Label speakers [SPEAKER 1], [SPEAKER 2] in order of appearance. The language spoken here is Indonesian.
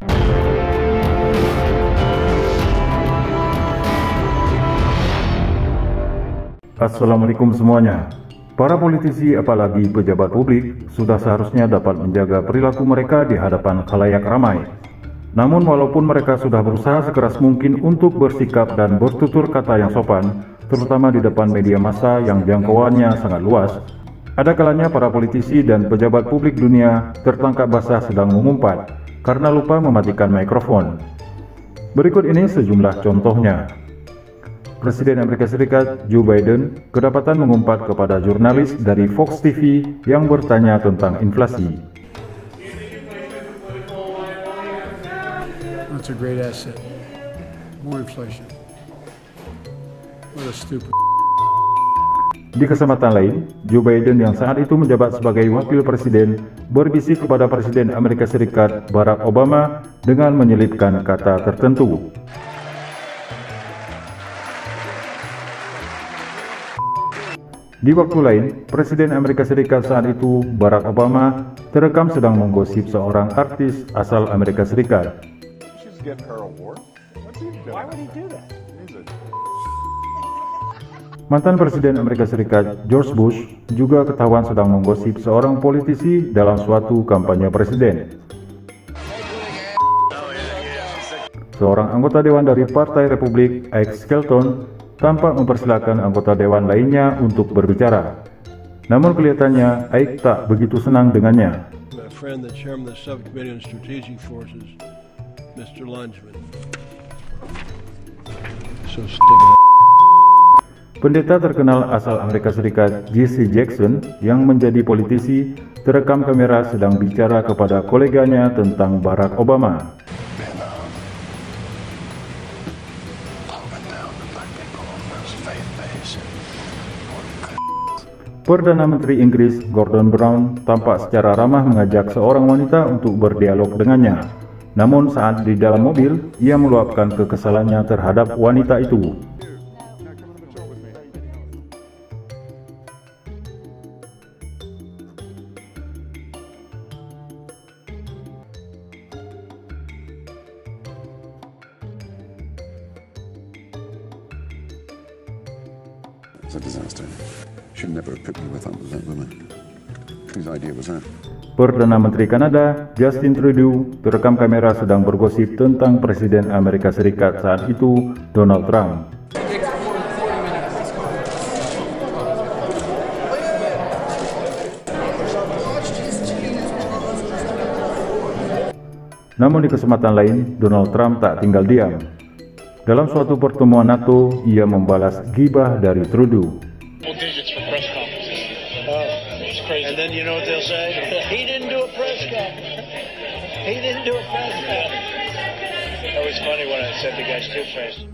[SPEAKER 1] Assalamualaikum semuanya. Para politisi apalagi pejabat publik sudah seharusnya dapat menjaga perilaku mereka di hadapan khalayak ramai. Namun walaupun mereka sudah berusaha sekeras mungkin untuk bersikap dan bertutur kata yang sopan, terutama di depan media massa yang jangkauannya sangat luas, ada kalanya para politisi dan pejabat publik dunia tertangkap basah sedang mengumpat karena lupa mematikan mikrofon. Berikut ini sejumlah contohnya. Presiden Amerika Serikat Joe Biden kedapatan mengumpat kepada jurnalis dari Fox TV yang bertanya tentang inflasi.
[SPEAKER 2] That's a great asset. More inflation. What a stupid.
[SPEAKER 1] Di kesempatan lain, Joe Biden yang saat itu menjabat sebagai wakil presiden berbisik kepada Presiden Amerika Serikat Barack Obama dengan menyelipkan kata tertentu. Di waktu lain, Presiden Amerika Serikat saat itu, Barack Obama, terekam sedang menggosip seorang artis asal Amerika Serikat. Mantan Presiden Amerika Serikat George Bush juga ketahuan sedang menggosip seorang politisi dalam suatu kampanye presiden. Seorang anggota dewan dari Partai Republik, Ike Skelton, tampak mempersilahkan anggota dewan lainnya untuk berbicara. Namun kelihatannya Ike tak begitu senang dengannya. Pendeta terkenal asal Amerika Serikat Jesse Jackson yang menjadi politisi terekam kamera sedang bicara kepada koleganya tentang Barack Obama. Perdana Menteri Inggris Gordon Brown tampak secara ramah mengajak seorang wanita untuk berdialog dengannya. Namun saat di dalam mobil, ia meluapkan kekesalannya terhadap wanita itu.
[SPEAKER 3] It's a disaster. Should never have put me with that woman. Whose idea was that?
[SPEAKER 1] Perdana Menteri Kanada Justin Trudeau terekam kamera sedang bergosip tentang Presiden Amerika Serikat saat itu, Donald Trump. Namun di kesempatan lain, Donald Trump tak tinggal diam. Dalam suatu pertemuan NATO, ia membalas gibah dari Trudeau.
[SPEAKER 4] And then you know what they'll say? He didn't do a press conference. He didn't do a press conference. It was funny when I said the guy's two-faced.